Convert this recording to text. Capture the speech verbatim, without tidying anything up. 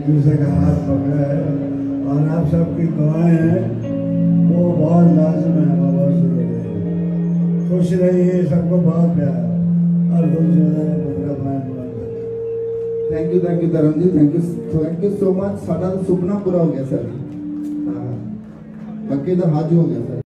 दूसरे का हाथ पकड़ा है और आप सबकी दुआएं हैं वो बहुत लाजम है, बहुत जरूरी है। खुश रहिए, सबको बहुत प्यार और thank you thank you Dharam ji, thank you thank you so much. साडा सुपना पूरा हो गया सर, बाकी इधर हाथ हो गया सर।